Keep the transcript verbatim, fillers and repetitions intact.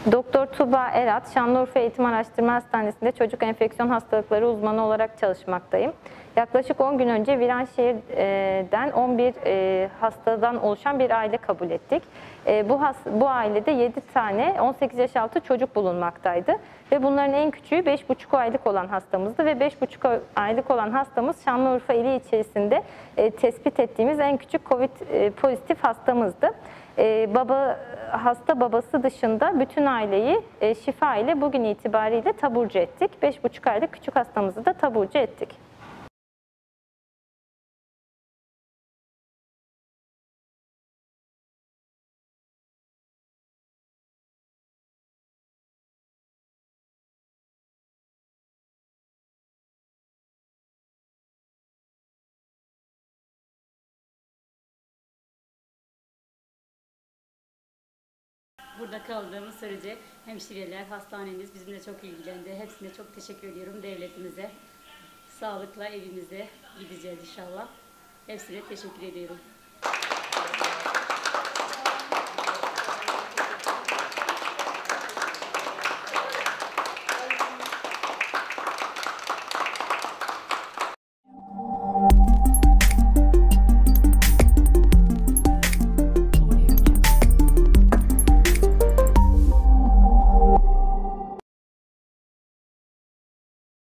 Doktor Tuğba Erat, Şanlıurfa Eğitim Araştırma Hastanesi'nde çocuk enfeksiyon hastalıkları uzmanı olarak çalışmaktayım. Yaklaşık on gün önce Viranşehir'den on bir hastadan oluşan bir aile kabul ettik. Bu, bu ailede yedi tane on sekiz yaş altı çocuk bulunmaktaydı. Ve bunların en küçüğü beş buçuk aylık olan hastamızdı ve beş buçuk aylık olan hastamız Şanlıurfa ili içerisinde tespit ettiğimiz en küçük COVID pozitif hastamızdı. Ee, baba hasta babası dışında bütün aileyi e, şifa ile bugün itibariyle taburcu ettik. beş buçuk aylık küçük hastamızı da taburcu ettik. Burada kaldığımız sürece hemşireler, hastanemiz bizimle çok ilgilendi. Hepsine çok teşekkür ediyorum devletimize. Sağlıkla evimize gideceğiz inşallah. Hepsine teşekkür ediyorum.